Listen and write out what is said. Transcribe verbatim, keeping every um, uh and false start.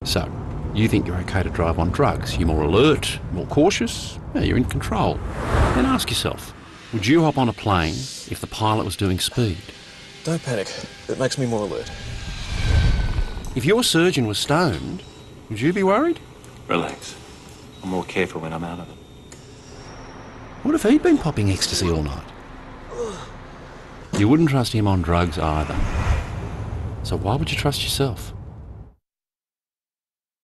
So, you think you're okay to drive on drugs. You're more alert, more cautious, yeah, you're in control. Then ask yourself, would you hop on a plane if the pilot was doing speed? Don't panic. It makes me more alert. If your surgeon was stoned, would you be worried? Relax. I'm more careful when I'm out of it. What if he'd been popping ecstasy all night? You wouldn't trust him on drugs either. So why would you trust yourself?